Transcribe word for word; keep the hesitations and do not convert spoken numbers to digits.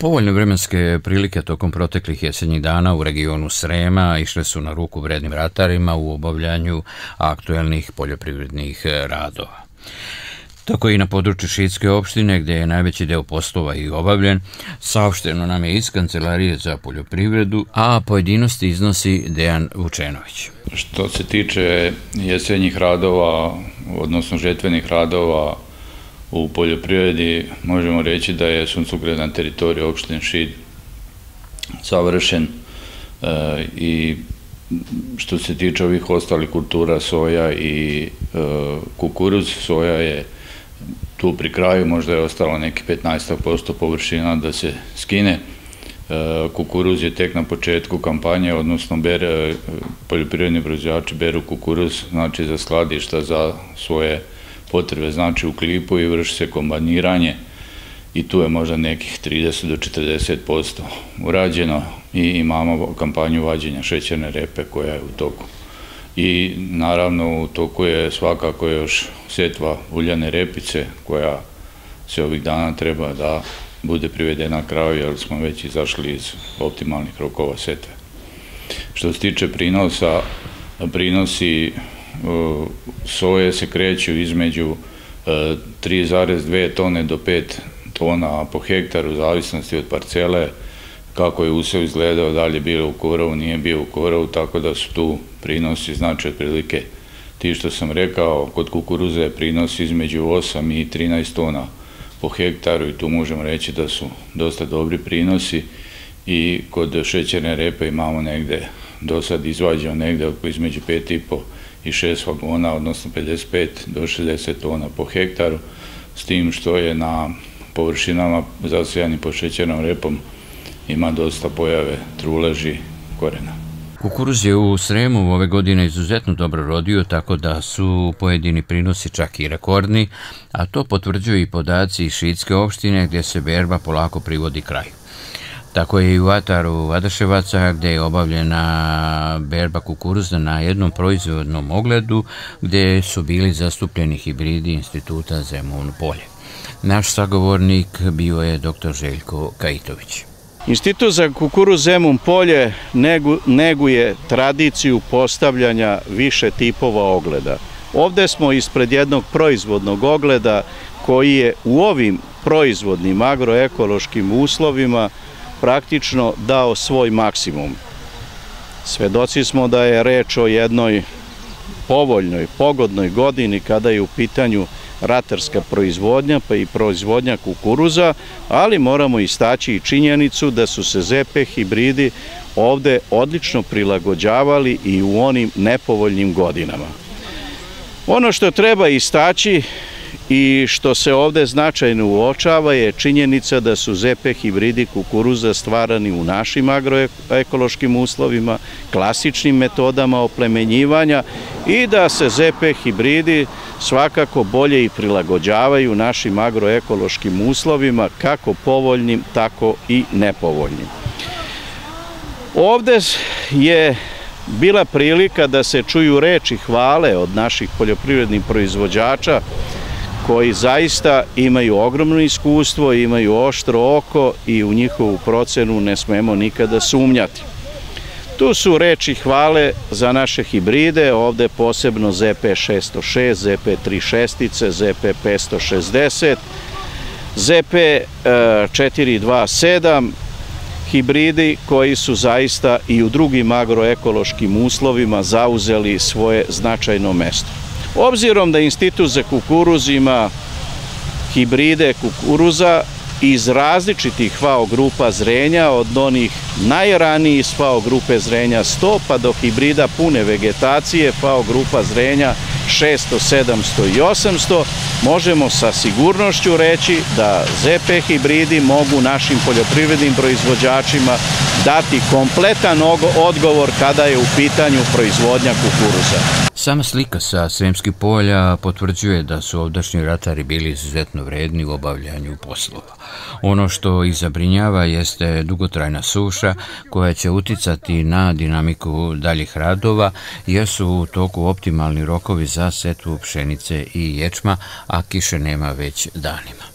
Povoljne vremenske prilike tokom proteklih jesenjih dana u regionu Srema išle su na ruku vrednim ratarima u obavljanju aktuelnih poljoprivrednih radova. Tako i na području Šidske opštine, gdje je najveći deo poslova i obavljen, saopšteno nam je iz Kancelarije za poljoprivredu, a pojedinosti iznosi Dejan Vučenović. Što se tiče jesenjih radova, odnosno žetvenih radova u poljoprivredi, možemo reći da je suncokret na teritoriji opštine Šid savršen i što se tiče ovih ostalih kultura, soja i kukuruz, soja je tu pri kraju, možda je ostalo neki petnaest posto površina da se skine. Kukuruz je tek na početku kampanje, odnosno poljoprivredni proizvođači beru kukuruz, znači za skladišta, za svoje potrebe, znači u klipu i vrši se kombajniranje i tu je možda nekih trideset do četrdeset posto urađeno i imamo kampanju vađenja šećerne repe koja je u toku. I naravno u toku je svakako još setva uljane repice koja se ovih dana treba da bude privedena kraju jer smo već izašli iz optimalnih rokova setve. Što se tiče prinosa, prinosi soje se kreću između tri zarez dve tone do pet tona po hektaru, u zavisnosti od parcele, kako je usev izgledao, da li je bio u korovu, nije bio u korovu, tako da su tu prinosi, znači otprilike ti što sam rekao, kod kukuruza je prinos između osam i trinaest tona po hektaru i tu možemo reći da su dosta dobri prinosi i kod šećerne repe imamo negde, do sad izvađao negde između pet i po i šest vagona, odnosno pedeset pet do šezdeset tona po hektaru, s tim što je na površinama zasijani pod šećernom repom ima dosta pojave truleži korena. Kukuruz je u Sremu ove godine izuzetno dobro rodio, tako da su pojedini prinosi čak i rekordni, a to potvrđuju i podaci iz Šidske opštine gdje se berba polako privodi kraju. Tako je i u ataru Adaševaca gdje je obavljena berba kukuruza na jednom proizvodnom ogledu gdje su bili zastupljeni hibridi Instituta Zemun Polje. Naš sagovornik bio je doktor Željko Kajitović. Institut za kukuruz Zemun Polje neguje tradiciju postavljanja više tipova ogleda. Ovdje smo ispred jednog proizvodnog ogleda koji je u ovim proizvodnim agroekološkim uslovima praktično dao svoj maksimum. Svedoci smo da je reč o jednoj povoljnoj, pogodnoj godini kada je u pitanju ratarska proizvodnja pa i proizvodnja kukuruza, ali moramo istaći i činjenicu da su se Z P hibridi ovde odlično prilagođavali i u onim nepovoljnim godinama. Ono što treba istaći i što se ovde značajno uočava je činjenica da su Z P hibridi kukuruza stvarani u našim agroekološkim uslovima, klasičnim metodama oplemenjivanja i da se Z P hibridi svakako bolje i prilagođavaju našim agroekološkim uslovima, kako povoljnim, tako i nepovoljnim. Ovde je bila prilika da se čuju reči hvale od naših poljoprivrednih proizvođača koji zaista imaju ogromno iskustvo, imaju oštro oko i u njihovu procenu ne smemo nikada sumnjati. Tu su reči hvale za naše hibride, ovde posebno Z P šesto šest, Z P tri šestice, Z P petsto šezdeset, Z P četiri dva sedam, hibridi koji su zaista i u drugim agroekološkim uslovima zauzeli svoje značajno mesto. Obzirom da Institut za kukuruz ima hibride kukuruza iz različitih F A O grupa zrenja, od onih najranijih iz F A O grupe zrenja sto pa do hibrida pune vegetacije F A O grupa zrenja šesto, sedamsto i osamsto, možemo sa sigurnošću reći da Z P hibridi mogu našim poljoprivrednim proizvođačima dati kompletan odgovor kada je u pitanju proizvodnja kukuruza. Sama slika sa Sremskih polja potvrđuje da su ovdašnji ratari bili izuzetno vredni u obavljanju poslova. Ono što ih zabrinjava jeste dugotrajna suša koja će uticati na dinamiku daljih radova jer su u toku optimalni rokovi za setvu pšenice i ječma, a kiše nema već danima.